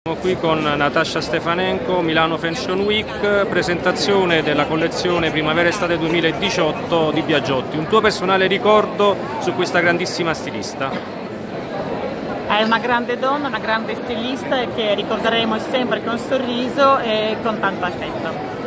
Siamo qui con Natasha Stefanenko, Milano Fashion Week, presentazione della collezione Primavera-Estate 2018 di Biagiotti. Un tuo personale ricordo su questa grandissima stilista? È una grande donna, una grande stilista che ricorderemo sempre con sorriso e con tanto affetto.